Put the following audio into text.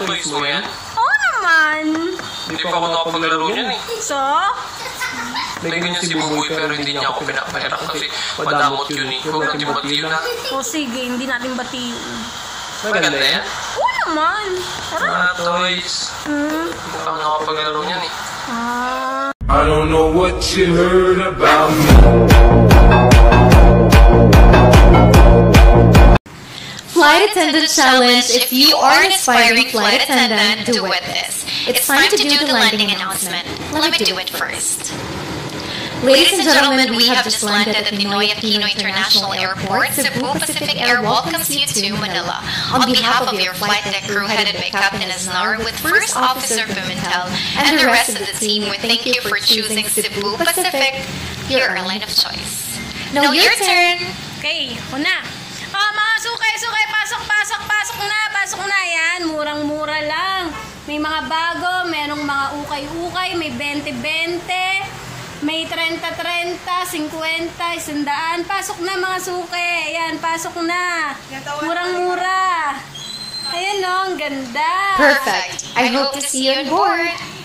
toys mo yan? Oo naman. Hindi pa ako nakapaglaro niyan eh. So? May ganyan si Buboy pero hindi niya ako pinapahiram kasi madamot yun eh. Huwag natin batiyo na. O sige, hindi natin batiin. Maganda yan? Oo naman. Tara. Mga toys. Hindi pa ako nakapaglaro niyan eh. I don't know what you heard about me. Flight Attendant Challenge. If you are an aspiring flight attendant, do with this. It's time to do the landing announcement. Let me do it first. Ladies and gentlemen, we have just landed at Ninoy Aquino International Airport. Cebu Pacific Air welcomes you to Manila. On behalf of your flight deck crew headed by Captain Aznar with First Officer Pimentel and the rest of the team, we thank you for choosing Cebu Pacific, your airline of choice. Now your turn! Okay, una. Mga sukay, pasok na yan. Murang-mura lang. May mga bago, merong mga ukay-ukay, may 20-20. May 30-30, 50, 100. Pasok na mga suke. Ayan, pasok na. Murang-mura. Ayan o, ang ganda. Perfect. I hope to see you on board.